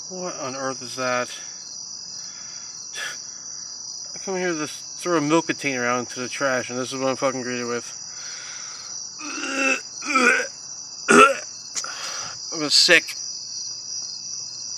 What on earth is that? I come here to throw a milk container out into the trash, and this is what I'm fucking greeted with. I'm sick.